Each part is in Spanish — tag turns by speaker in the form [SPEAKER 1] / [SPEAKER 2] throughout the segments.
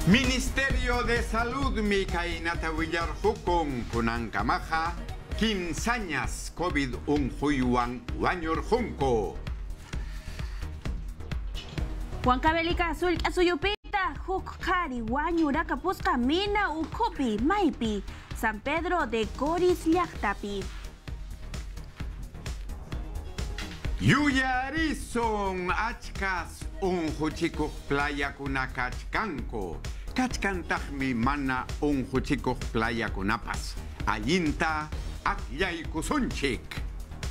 [SPEAKER 1] Ministerio de Salud Mikainata Villarjukon Kunankamaja Kimsañas COVID Unjuyuan Wañurjunko.
[SPEAKER 2] Huancavelica Azul Azuyupita Jukkari Wañura Capusca Mina Ukupi Maipi San Pedro de Coris Llaqtapi.
[SPEAKER 1] Yuyarison achkas unjuchikuq playakunakachkanko. Kachkantaqmi mana unjuchikuq playakunapas. Allinta akyaykusunchik.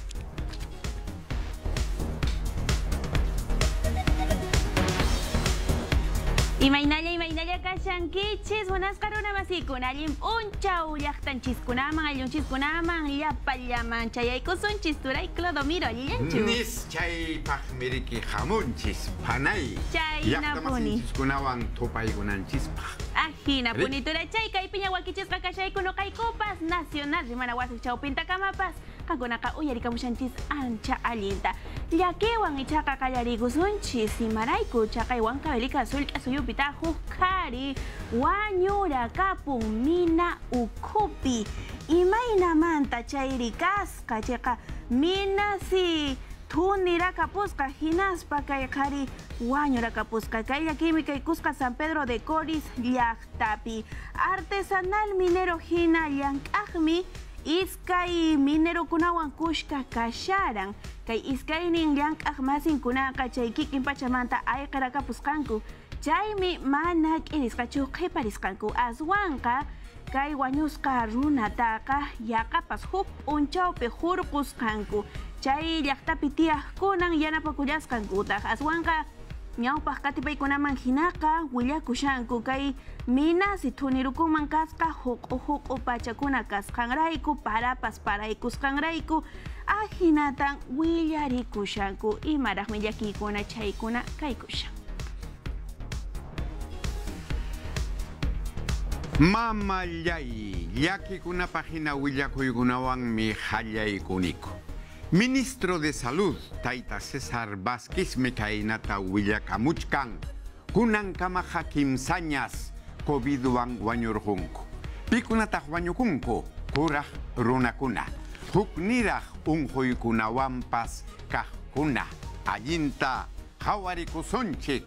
[SPEAKER 2] Imaynalla kashankichis wanasqaruna masikuna allim unchaw llaqtanchiskunaman ayllunchikunaman llapallaman chayaykusunchis turay Clodomiro alliyanchu
[SPEAKER 1] Nischaypaq miriki hamunchis panay
[SPEAKER 2] chaynapuni
[SPEAKER 1] llaqtamasinchiskunawan thupaykunanchispaq
[SPEAKER 2] ajina puni turay chay kaypiña wakichisqa kashaykuno kaykupas nacional rimana wasiq chawpintakamapas kankunaqa uyarikamushanchis ancha allinta llakiwan ichaqa qallarikusunchis imarayku chaqay Huancavelica Suyupita Jukkari wañura kapun mina ukupi imaynamanta chayrikasqa chayqa mina si thunira kapusqa hinaspa kay qhari wañura kapusqa kay llakimi kaykusqa San Pedro de Coris llaqtapi artesanal minero hina llank'aqmi iskay minerokunawan kushka kasharan kay iskaynin llank'aq masinkunaqa chay kikin pachamanta ayqiraqapusqanku chaymi mana k'irisqachu qhiparisqanku aswanqa kay wañusqa runataqa yaqapas huk p'unchawpi hurqusqanku chay llaqtapi tiyaqkunan yanapakullasqankutaq aswanqa ñawpaq katipaykunaman hinaqa willakushanku kay minasi thunirukunman kasqa huq'u pachakuna kasqanrayku parapas paraykusqanrayku ahinatan willarikushanku imaraqmi llakikuna chaykuna kaykushan.
[SPEAKER 1] Mamallay llakikunapaq hina willakuykunawanmi hallaykuniku. Ministro de Salud, Taita César Vázquez Mikainata Willakamuchkan, Kunankamaja Kimsañas, COVID-wan wañurjunku. Pikunataq wañukunku, kuraq runakuna. Hukniraq unjuykunawanpas kaqkuna. Allinta hawarikusunchik.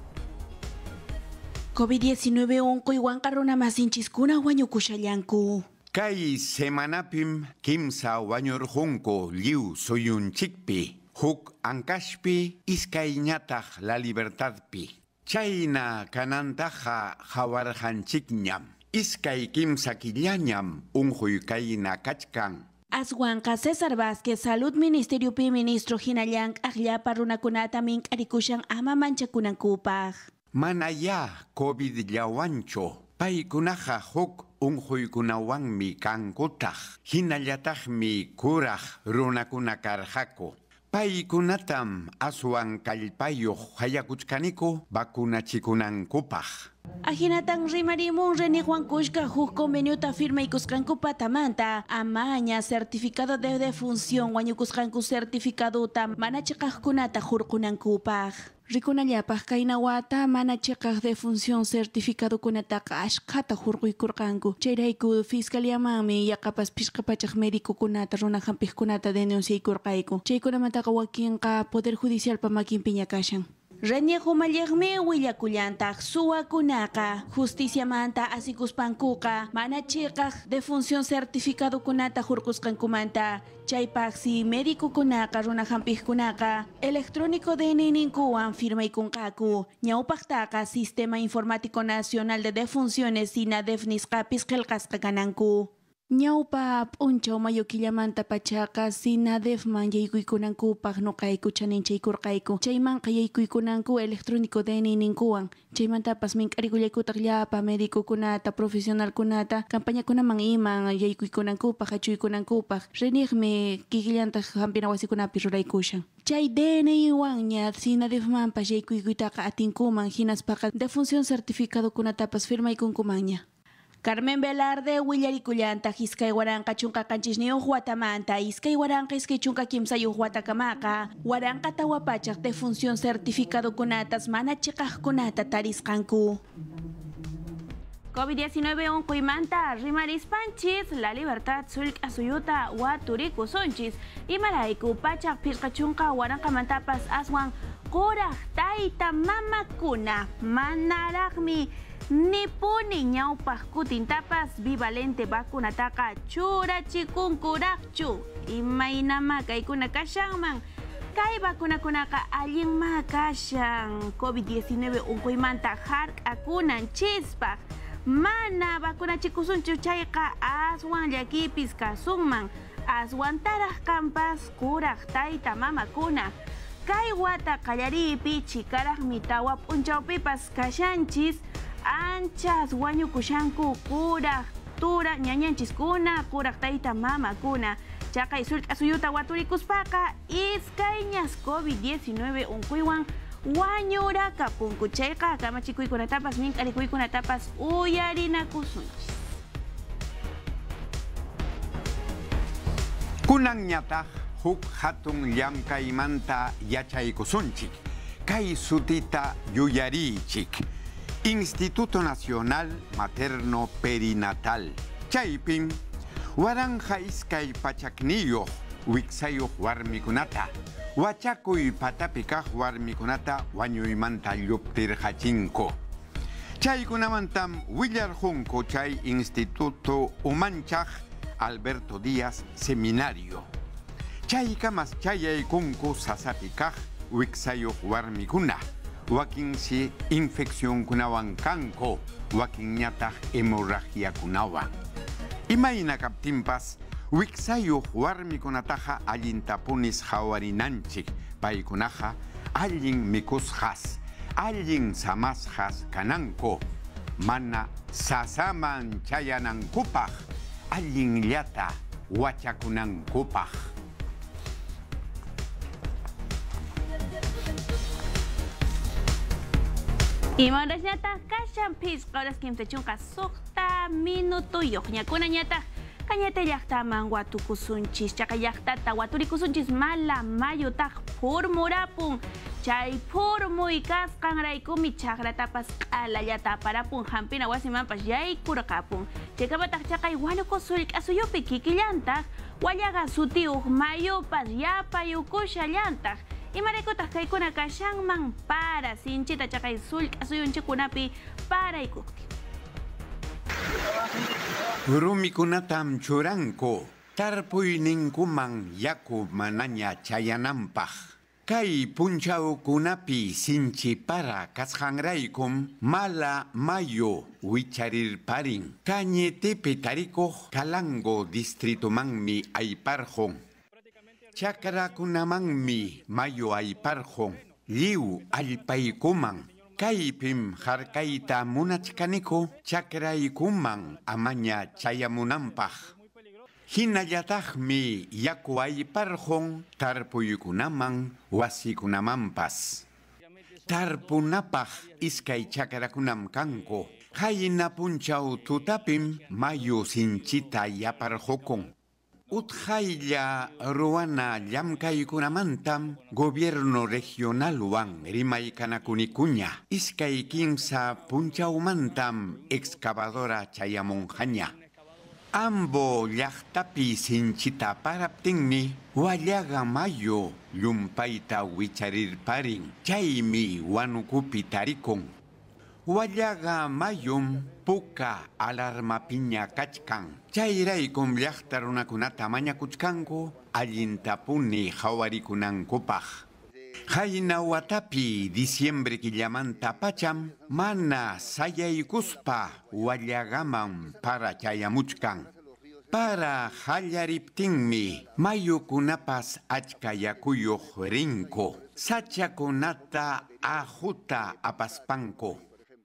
[SPEAKER 2] COVID-19 unquywanqa runamasinchiskuna wañukushallanku.
[SPEAKER 1] Kay semanapim kimsa wañurjunko liu suyunchikpi, huk ankashpi iskayñataq la libertadpi. Chayna kanantaqa hawarjanchikñam, iskay kimsa killañam unjuykayna kachkan.
[SPEAKER 2] Aswanqa César Vázquez Salud Ministeriopi Ministro hinallank aqllapa runakunata mink'arikushan ama manchakunankupaq.
[SPEAKER 1] Manaya COVID llawancho, paykunaqa huk unjuykunawanmi kankutaq, hinallataqmi kuraq runakuna karqaku. Paykunatam aswan kallpayuq hayakuchkaniku vakunachikunankupaq.
[SPEAKER 2] Ahinatan rimarimun renihuankushka huk conveniota firmaykusqanku patamanta amaña certificado de defunción wañukusqanku certificaduta mana chiqaqkunata hurqunankupaq. Rikunallapaq kayna wata mana chiqaq defunción certificadokunataqa ashqata hurquykurqanku. Chayrayku fiscaliamanmi yaqapas pishqapachaq médicokunata runa hampiqkunata denunciaykurqayku. Chaykunamantaqa wakinqa Poder Judicialpa makinpiña kashan. Reniehumallegmi willakullantaq suwakunaqa justiciamanta asikuspankuqa mana chiqaq defunción certificadokunata hurqusqankumanta chaypaqsi médicokunaqa runa hampiqkunaqa electrónico DNI-ninkuwan firmaykunqaku ñawpaqtaqa Sistema Informático Nacional de Defunciones SINADEF nisqapis qillqasqa kananku. Ñawpa p'unchaw mayo killamanta pachaqa SINADEFman yaykuykunankupaq nuqayku chaninchaykurqayku. Chaymanqa yaykuykunanku electrónico DNI-ninkuwan. Chaymantapas mink'arikullaykutaq llapa médicokunata, profesionalkunata, campañakunaman iman yaykuykunankupaq, hachuykunankupaq. Reniqmi kikillantaq hampina wasikunapi ruraykushan. Chay DNI-wanña SINADEFmanpas yaykuykuytaqa atinkuman hinaspaqa defunción certificadokunatapas firmaykunkumanña. Carmen Velarde willarikullanta iskay waranqa chunqa qanchisniyuq watamanta iskay waranqa iskay chunqa kimsayuq watakamaqa waranqa tawapachaq defunción certificadokunatas mana chiqaqkunata tarisqanku. COVID-19 unquymanta rimarispanchis la libertad sulk asuyuta waturiku sonchis imarayku pachak pirqachunqa waranqamantapas aswan quraq tayta mamakuna manaraqmi nipuni ñawpaq kutintapas bivalente vacunataqa churachikunkuraqchu imaynama kaykuna kashanman kay vacunakunaqa allinma kashan COVID-19 unquymanta hark'akunan chispaq mana vacunachikusunchu chayqa aswan llakipis kasunman aswantaraq kanpas kuraq tayta mamakuna kay wata qallaripi chikaraqmi tawa p'unchawpipas kashanchis anchas wañukushanku kuraq tura ñañanchiskuna kuraq tayta mamakuna chaqay sulk'asuyuta waturikuspaqa iskayñas COVID-19 unquywan wañurakapunku chayqa kamachikuykunatapas mink'arikuykunatapas uyarinakusunchis.
[SPEAKER 1] Kunanñataq huk hatun llamkaymanta yachaykusunchik kay sutita yuyarichik Instituto Nacional Materno Perinatal chaypin waranja iskay pachakniyuq wiksayuq warmikunata wachakuy patapi kaq warmikunata wañuymanta lluptirqachinku chaykunamantam willarqunku chay Instituto Umanchaq Alberto Díaz Seminario chaykamas chayaykunku sasapi kaq wiksayuq warmikuna wakinsi infeccionkunawan kanku wakinñataq hemorragiakunawan imayna kaptinpas wiksayuq warmikunataqa allintapunis hawarinanchik paykunaqa allin mikusqas allin samasqas kananku mana sasaman chayanankupaq allinllata wachakunankupaq.
[SPEAKER 2] Imanrasñataq kashan pisqaras kimsachunqa suqta minutuyuq ñakunañataq kañata llaqtaman watukusunchis chaqa llaqtata waturikusunchis mala mayutaq purmurapun chay purmuy kasqanraykumi chaqratapas q'alallata aparapun hampina wasimanpas yaykurqapun chaykamataq chaqay wanukusulk'asuyupi kikillantaq wallaqa sutiyuq mayupas yapayukushallantaq imaraykutaq kaykuna kashanman para sinchita chaqay sulk'asuyunchikunapi paraykukti.
[SPEAKER 1] Rumikunatam churanku tarpuyninkuman yaku manaña chayananpaq kay punchawkunapi sinchi para kasqanraykum mala mayo wicharirparin kañetepi tarikuq Calango distritomanmi ayparqun chakrakunamanmi mayo ayparqun lliw allpaykuman kaypim harkayta munachkaniku chakraykuman amaña chayamunanpaq hinallataqmi yaku ayparqun tarpuykunaman wasikunamanpas tarpunapaq iskay chakrakunam kanku hayna punchaw tutapim mayo sinchita yaparqukun Utjaylla ruana llamkaykunamantam gobierno regionalwan rimaykanakunicuña iskay kimsa punchawmantam excavadora chayamunqaña ambo llaqtapi sinchita paraptinmi wallaqa mayo llumpayta wicharirparin chaymi wanukupi tarikun wallaqa mayum puka alarmapiña kachkan chayraykum llaqta runakunata mañakuchkanku allintapuni hawarikunankupak hayna watapi diciembre killamanta pacham mana sayaykuspa wallaqaman para chayamuchkan para hallariptinmi mayukunapas achka yakuyuq rinku sachakunata ajuta apaspanku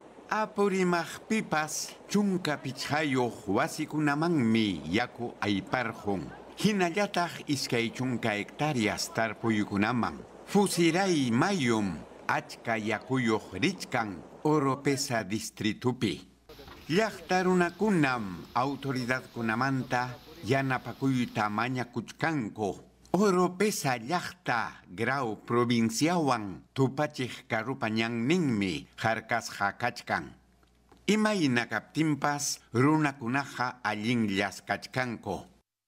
[SPEAKER 1] Apurimaqpipas chunka pichhayuq wasikunamanmi yaku ayparqun hinallataq iskay chunka hectáreas tarpuykunaman fusiray mayum achka yakuyuq richkan Oropesa distritupi llaqta runakunam autoridadkunamanta yanapakuyta mañakuchkanku Oropesa llaqta grau provinciawan tupachiq karupañanninmi harkasqa kachkan Imayna kaptinpas runakunaqa allinllas kachkanku.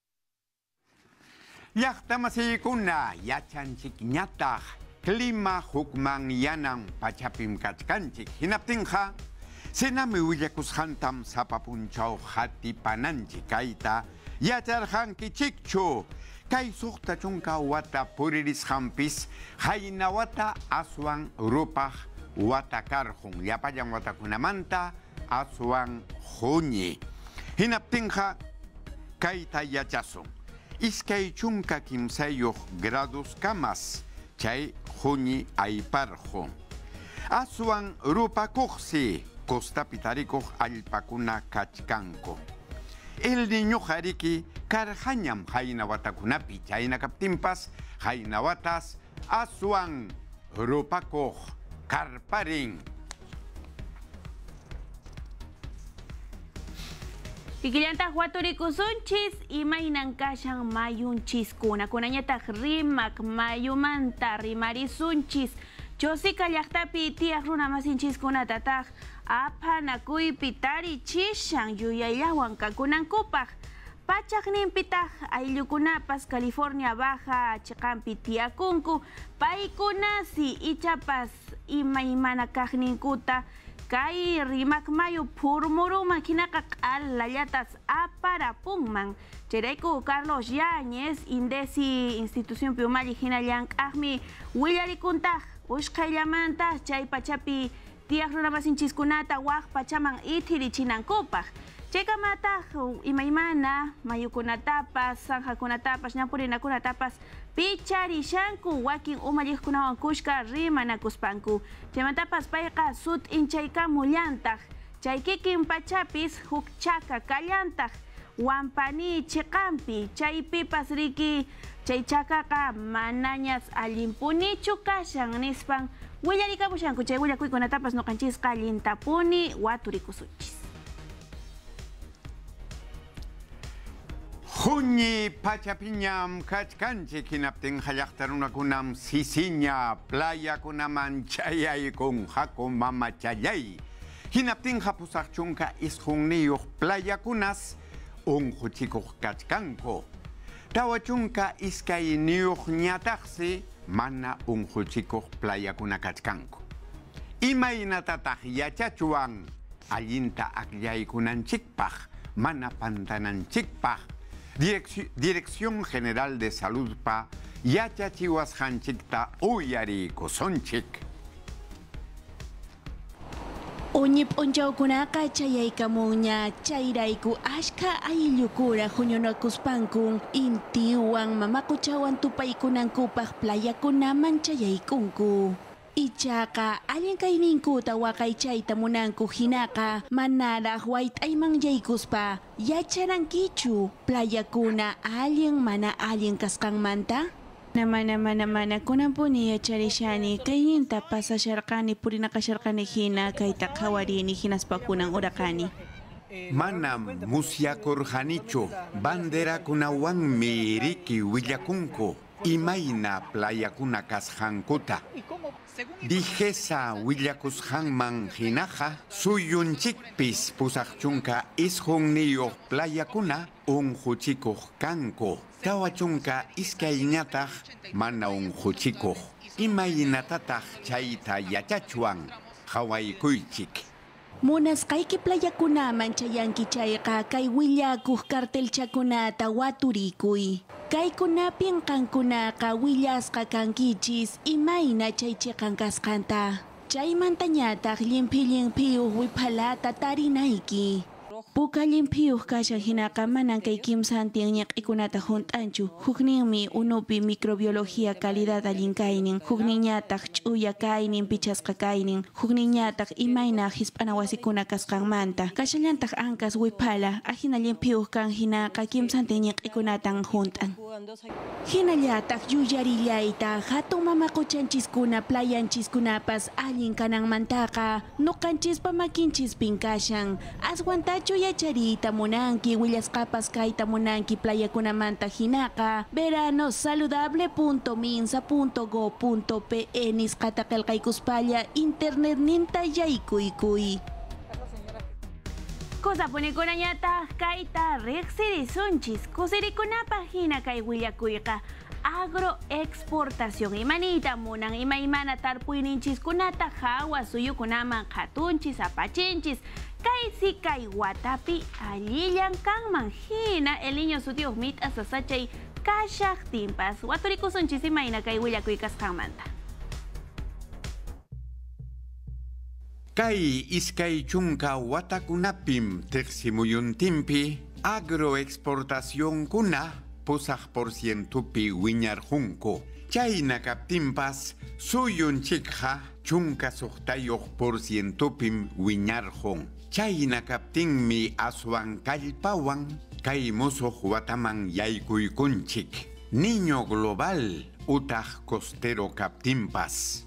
[SPEAKER 1] Llaqtamasiykuna yachanchik ñataq clima hukman yanan pachapim kachkanchik. Hinaptinqa sinami willakusqantam sapapunchaw hatipananchik kayta yacharqankichikchu. Kay suqta chunka wata puririsqanpis hayna wata aswan rupaq wata karqun. Llapallan watakunamanta aswan junyi. Hinaptinqa kayta yachasun. Iskay chunka kimsayuq grados kamas chay junyi ayparqun. Aswan rupakuqsi costapi tarikuq allpakuna kachkanku. El niño jariki karhañam hayna watakunapi chayna kaptinpas hayna watas aswan rupakuq karparin.
[SPEAKER 2] Kikillantaj waturikusunchis imaynan kashan mayunchiskuna kunañataq rimak mayumanta rimarisunchis chosika llaqtapi tiyaq runa masinchikkunatataq apanakuypi tarichishan yuyayllawan kakunankupaq pachaqninpitaq ayllukunapas California Baja chiqanpi tiyakunku paykunasi ichapas imaymana kaqninkuta kay rimak mayu purmuruman hinaqa q'alallatas aparapunman. Chayrayku Carlos Yáñez Indesi institucionpi umalli hina llank'aqmi willarikuntaq ushqayllamanta chay pachapi tiyaq runa masinchikkunata waq pachaman itirichinankupak. Chaykamataq imaymana mayukunatapas sanjakunatapas ñapurinakunatapas picharishanku wakin umalliqkunawan kushka rimanakuspanku. Chaymantapas payqa sut'inchaykamullantaq chay kikin pachapis huk chaka kallantaq wampani chiqanpi chaypipas riki chay chakaqa manañas allimpunichu kashan nispan willarikamushanku chay willakuykunatapas nuqanchisqa allintapuni waturikusunchis.
[SPEAKER 1] Junyi pachapiñam kachkanchik hinaptin llaqtarunakunam sisiña playakunaman chayaykun haku mama chayay. Hinaptinqa pusaq chunka isqunniyuq playakunas unquchikuq kachkanku. Tawa chunka iskayniyuq ñataqsi mana unquchikuq playakuna kachkanku. Imaynatataq yachachuwan allinta aqllaykunanchikpaq mana pantananchikpaq. Dirección General de Salud pa yachachiwasqanchikta uyarikusunchik.
[SPEAKER 2] Uñip unchawkunaqa chayaykamunña chayrayku ashka ayllukura huñunakuspankun intiwan mamakuchawan tupaykunankupaq playakunaman chayaykunku. Ichaqa allinkayninkuta waqaychayta munanku hinaqa manaraq wayt'aymanllaykuspa yacharankichu playakuna allin mana allin kasqanmanta? Mana kunampuni yacharishani kayninta pasasharqani purinaqasharqani hina kayta qhawarini hinaspakunan uraqani.
[SPEAKER 1] Manam musyakurqanichu banderakunawanmi riki willakunku imayna playakuna kasqankuta. Dijesa willakusqanman hinaqa suyunchikpis pusaq chunka isqunniyuq playakuna unquchikuq kanku. Tawa chunka iskayñataq mana unquchikuq. Imaynatataq chayta yachachuwan hawaykuychik.
[SPEAKER 2] Munasqayki playakunaman chayanki chayqa kay willakuq kartelchakunata waturikuy. Kaykunapin qankunaqa willasqa kankichis imayna chaychiqan kasqanta. Chaymantañataq llimphi-llimphiuq wiphalata tarinayki. Puka llimphiuq kashan hinaqa manan kay kimsantin ñaq'ikunata hunt'anchu. Hukninmi unupi microbiología calidad allin kaynin, hukninñataq ch'uya kaynin pichasqa kaynin, hukninñataq imayna hisp'ana wasikuna kasqanmanta. Kashallantaq ankas wiphala ahina llimphiuq kan hinaqa kimsantin ñaq'ikunatan hunt'an. Hinallataq yuyarillayta hatun mamaquchanchiskuna playanchiskunapas allin kananmantaqa nuqanchispa makinchispin kashan. Aswantachu yacharita munanki willasqapas kayta munanki playakunamanta hinaqa veranosaludable.minsa.go.pe nisqata qillqaykuspalla internet ninta yaykuykuy. Kusapunikunallata kaita riqsirisunchis kusirikunapa hina kay willakuyqa agroexportación imanita munan imaymana tarpuyninchis kunata hawa suyukunaman qatunchis apachinchis kaysi kay watapi allillan kanman hina el niño sutiuq mit'a sasachay kashaq timpas waturikusunchis imayna kay willakuyqasqanmanta.
[SPEAKER 1] Kay iskay chunka watakunapim tiqsimuyuntinpi agroexportación kuna pusaq porcientupi wiñarqunku. Chayna kaptinpas suyunchikqa chunka suqtayuq porcientupim wiñarqun. Chayna kaptinmi aswan kallpawan kay musuq wataman yaykuykunchik. Niño global utaq costero kaptinpas.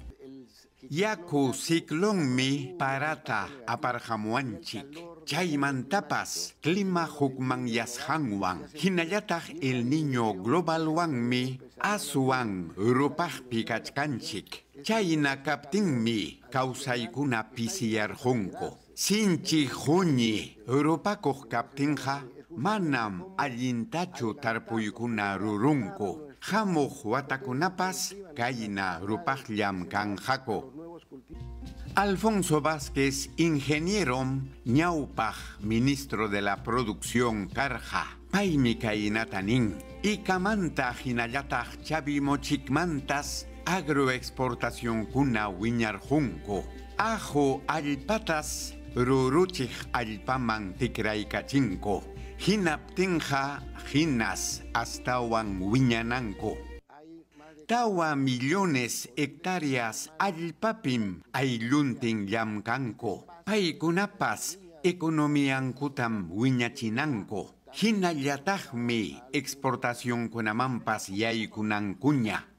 [SPEAKER 1] Yaku ciclonmi parata aparhamuanchik. Chaymantapas clima hukman yashanwan. Hinallataq el niño globalwanmi aswan rupaqpi kachkanchik. Chayna kaptinmi kawsaykuna pisiyarqunku. Sinchi huñi rupakuq kaptinqa manam allintachu tarpuykuna rurunku. Hamuq watakunapas kayna rupaqllam kanqaku. Alfonso Vázquez, ingeniero ñawpaq ministro de la producción karqa. Paymi kaynatanin. Ikamanta hinallataq chabimochikmantas agroexportación kuna wiñarqunku. Ajo allpatas ruruchik allpaman tikraykachinku. Hinaptinqa hinas astawan wiñananku. Tawa millones hectáreas allpapim aylluntin llamkanku. Paykunapas economiankutam wiñachinanku. Hinallataqmi exportacionkunamanpas yaykunankuña.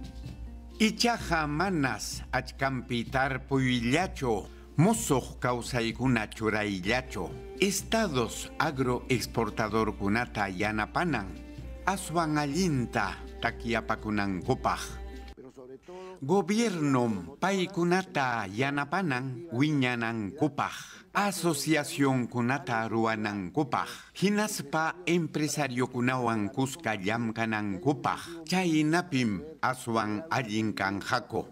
[SPEAKER 1] Ichaqa manas achkampi tarpuyllachu, musuq kawsaykuna churayllachu. Estados agroexportadorkunata yanapanan, aswan allinta takiapakunankupaq. Gobiernom paykunata yanapanan wiñanankupaq. Asociacionkunata ruanankupaq. Hinaspa empresariokunawan kuska llamkanankupaq. Chaynapim aswan allin kanqaku.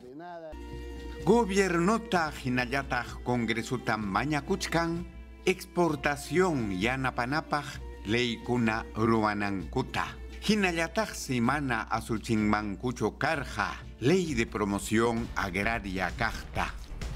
[SPEAKER 1] Gobiernota hinallataq congresutam mañakuchkan exportación yanapanapaq leykuna ruanankuta. Hinallataq semana asuchinmankuchu karqa ley de promoción agraria kaqta.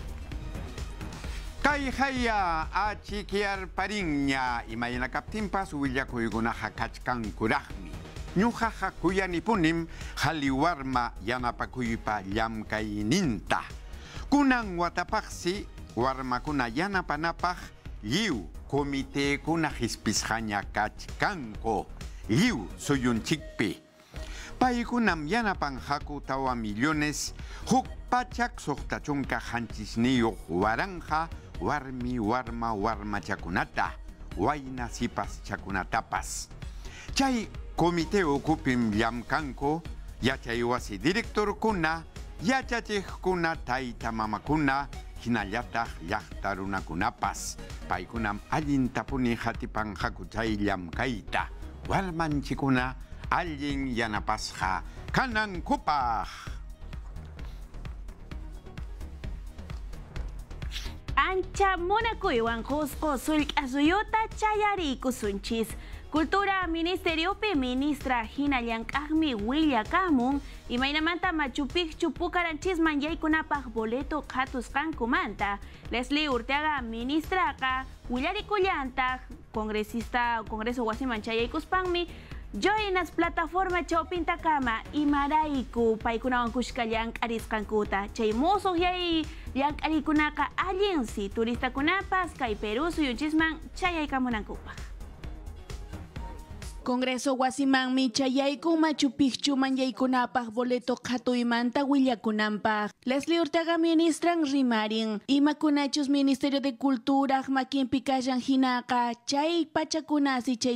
[SPEAKER 1] Kay haya achikyar pariña imayna kaptinpas willakuykunaqa kachkankuraqmi. Ñuqaqa kuyanipunim haliwarma yanapakuypa llamkayninta. Kunan watapaqsi warmakuna yanapanapaq lliw comitekuna hispisqaña kachkanku. Lliw suyunchikpi. Paykunam yanapanqaku tawa millones huk pachak suqtachunka hanchisniyuq waranja warmi warmachakunata wayna sipas chakunatapas. Chay comité ukupim llamkanku yachay wasi directorkuna yachachiqkuna tayta mamakuna hinallataq llaqta runakunapas. Paykunam allintapuni hatipanqaku chay llamkayta. Warmanchikuna allin yanapasqa kanankupaq.
[SPEAKER 2] Ancha munakuywan qusqu sullk'asuyuta chayariykusunchis. Cultura Ministeriopi ministra hinallank'aqmi willakamun imaynamanta Machu Picchu Pucaranchisman yaykunapaq boleto qatusqankumanta. Leslie Urteaga ministraqa willarikullantaq Congreso wasiman chayaykuspanmi joinas plataforma chawpinta kama imarayku paykunawan kushka llank'arisqankuta. Chay musuq llank'arikunaqa allinsi turistakunapas kay Perú suyunchisman chayaykamunankupaq. Congreso wasimanmi chayaykun Machu Picchuman yaykunapaq boleto qhatuymanta willakunanpaq. Leslie Ortega ministran rimarin. Imakunachus Ministerio de Cultura makinpi kashan hinaqa chay pachakunasi chay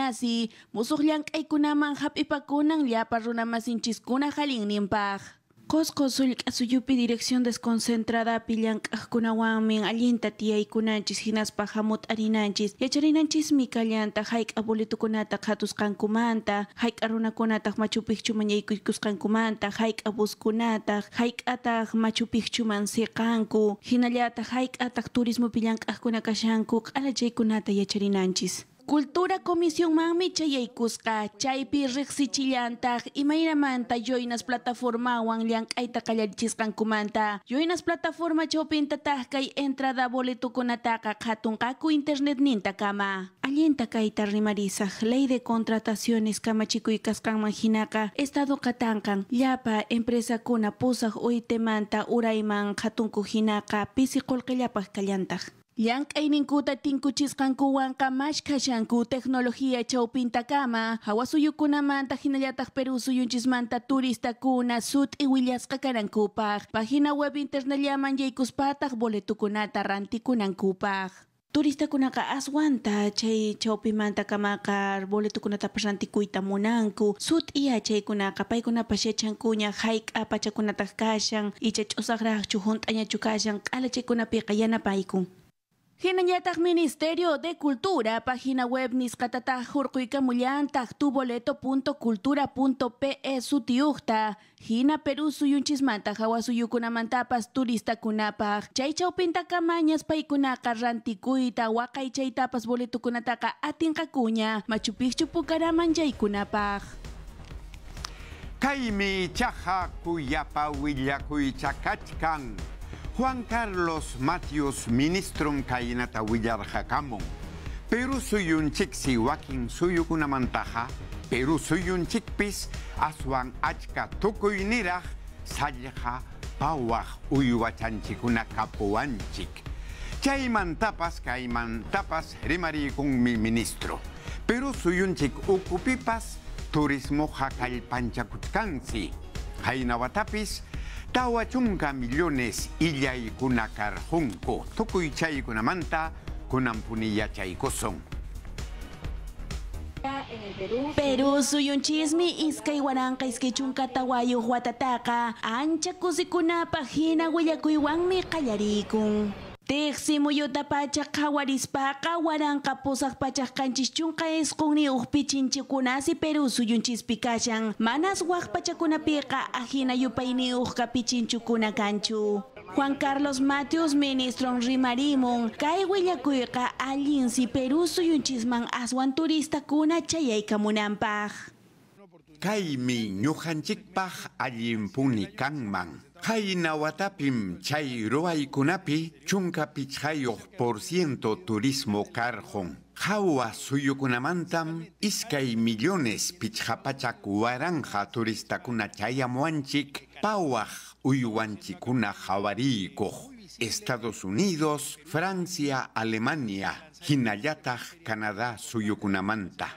[SPEAKER 2] musuq llank'aykunaman hap'ipakunan llapa runamasinchiskuna halinninpaq. Cosco Sulcasuyupi dirección desconcentrada Pillancajunawamin Allinta Tiaykunanchis Hinaspa Hamut Arinanchis Yacharinanchis Mikallanta Haik Abolitukunata Hatuskankumanta Haik Arunakunata Machu Picchu Manaykuskankumanta Haik Abuskunata Haik Atak Machu Picchu Mansiqanku Hinallata Haik Atak Turismo Pillancajunakashanku Alajaykunata Yacharinanchis Cultura Comisión Mami Chayaykusqa chaypi riqsichillantaj imayramanta yoynas plataformawan llank'ayta qallarisqankumanta yoynas plataforma chawpintataq kay entrada boletukunataqa qhatunqaku internetninta kama allinta kayta rimarisaq ley de contrataciones kamachikuykasqanman hinaqa estado qatanqan llapa empresakuna pusaq uytemanta urayman qhatunku hinaqa pisi qullqillapaq kallantaj Llank'ayninkuta tinkuchisqankuwanqa mashkashanku tecnología chawpintakama hawasuyukunamanta hinallataq Perú suyunchismanta turistakuna sut'i willasqa kanankupaq página web internellaman yaykuspataq boletukunata rantikunankupaq turistakunaqa aswanta chay chawpimanta kamaqa boletukunatapas rantikuyta munanku sut'iya chaykunaqa paykunapas yachankuña hayk'a pachakunataq kashan icha ch'usaqraqchu hunt'añachu kashan q'ala chaykunapiqa yanapayku Hinallataq Ministerio de Cultura, página web nisqatataq hurquykamullantaq tuboleto.cultura.pe sutiuqta hina Perú suyunchismanta hawasuyukunamantapas turistakunapaq chay chawpintakamañas paykunaqa rantikuyta waqay chaytapas boletukunataqa atinqakuña Machu Picchu Pucaraman yaykunapaq
[SPEAKER 1] Kaymi chaqa kuyapa willakuycha kachkan Juan Carlos Matius ministrum kainata willarqakamun Perú suyunchik siwakin suyukunamantaqa Perú suyunchikpis aswan achka tukuyniraq sallqa pawaq uywachanchikuna kapuwanchik chaymantapas kaymantapas rimariykunmi ministro Perú suyunchik ukupipas turismoqa kallpanchakuchkansi haynawatapis Tawa chunka millones illaykuna karqunku tukuy chaykunamanta kunampuni yachaykusun.
[SPEAKER 2] Perú suyunchismi iskay waranqa iskay chunka tawayuq watataqa ancha kusikunapaq hina willakuywanmi qallarikun. Tiqsimuyuta pachaq qawarispaqa waranqa pusaq pachaq qanchis chunqa isqunniuq pichinchikunasi Perú suyunchispi kashan manas waq pachakunapiqa ahina yupayniyuqqa pichinchukuna kanchu Juan Carlos Matius ministron rimarimun kay willakuyqa allinsi Perú suyunchisman aswan turistakuna chayaykamunanpaq
[SPEAKER 1] Kaymi ñuqanchikpaq allinpuni kanman Haynawatapim chay ruwaykunapi chunka pichqayuq % turismo karqun. Hawa suyukunamantam iskay millones pichqapachak waranja turistakuna chayamuanchik pawaq uywanchikuna hawariykuq. Estados Unidos, Francia, Alemania, hinallataq Canadá suyukunamanta.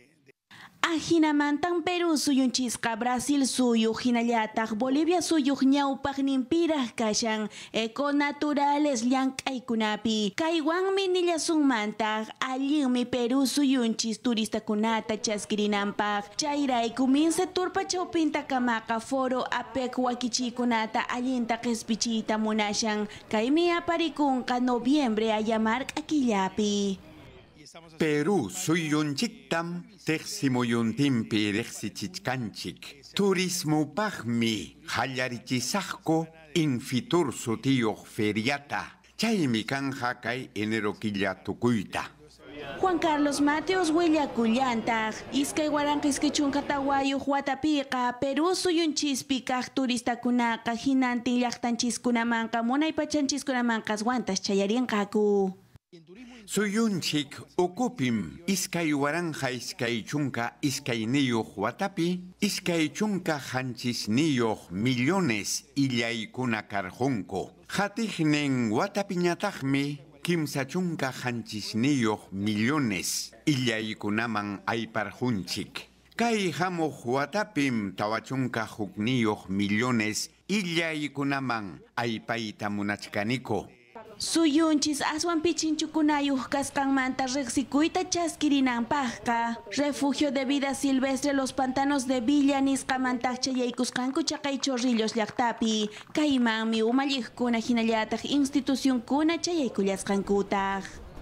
[SPEAKER 2] Ahinamantan Perú suyunchisqa Brasil suyuq hinallataq Bolivia suyuq ñawpaq nimpiraq kashan econaturales llank'aykunapi kaywanmi nillasunmantaq allinmi Perú suyunchis turistakunata chaskirinanpaq chayrayku minsa turpa chawpintakamaqa foro APEC wakichiykunata allinta q'ispichiyta munashan kaymi aparikunqa noviembre ayamark'a killapi
[SPEAKER 1] Perú suyunchiktam teqsimuyuntinpi riqsichichkanchik. Turismupaqmi qallarichisaqku Infitur sutiyuq feriata. Chaymi kanja kay enero killa tukuyta.
[SPEAKER 2] Juan Carlos Mateos willakullantaq iskay waranqa iskay chunka tawayuq watapiqa Perú suyunchispi kaq turistakunaqa hinantin llaqtanchiskunamanqa munaypachanchiskunamanqa aswantas chayarinqaku.
[SPEAKER 1] Suyunchik ukupim iskay waranja iskay chunka iskayniyuq watapi iskay chunka hanchisniyuq millones illaykuna karqunku. Hatiqnin watapiñataqmi kimsa chunka hanchisniyuq millones illaykunaman ayparqunchik. Kay hamuq watapim tawa chunka hukniyuq millones illaykunaman aypayta munachkaniku.
[SPEAKER 2] Suyunchis aswan pichinchukunayuq kasqanmanta riqsikuyta chaskirinanpaqqa refugio de vida silvestre Los Pantanos de Villa nisqamantaqcha yaykusqanku chaqay Chorrillos llaqtapi kaymanmi umalliqkuna hinallataq institucionkuna chayaykullasqankutaq.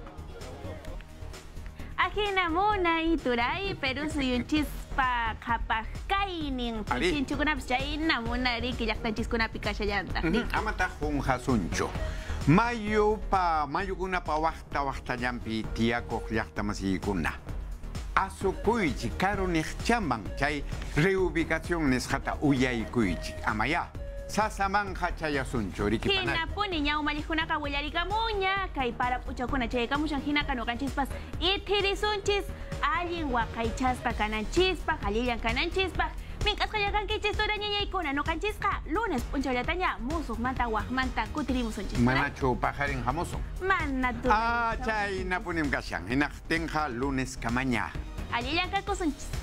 [SPEAKER 2] Ajinamuna ituray Perú suyunchispa qhapaqkaynin pichinchukunapas chaynamuna riki llaqtanchiskunapi kashallantaq.
[SPEAKER 1] Amata junjasuncho. Mayukunapa waqtallampi tiyakuq llaqtamasiykuna. Asukuychik karu niqchaman chay reubicación nisqata uyaykuychik. Amaya sasamanja chayasuncho rikipanay.
[SPEAKER 2] Hinapuni ñawmalliqkunaqa willarikamuña kay para p'uchakuna chayaykamushan hinaqa nuqanchispas ithirisunchis allin waqaychaspa kananchispaq allillan kananchispaq. Mink'asqallakankichis tura ñañaykuna nuqanchisqa lunes p'unchawllataña musuqmanta waqmanta kutirimusunchis.
[SPEAKER 1] Manachu pajarin hamusun.
[SPEAKER 2] Mana
[SPEAKER 1] chaynapunim kashan hinaqtinqa lunes kamaña.
[SPEAKER 2] Allillan kakusunchis.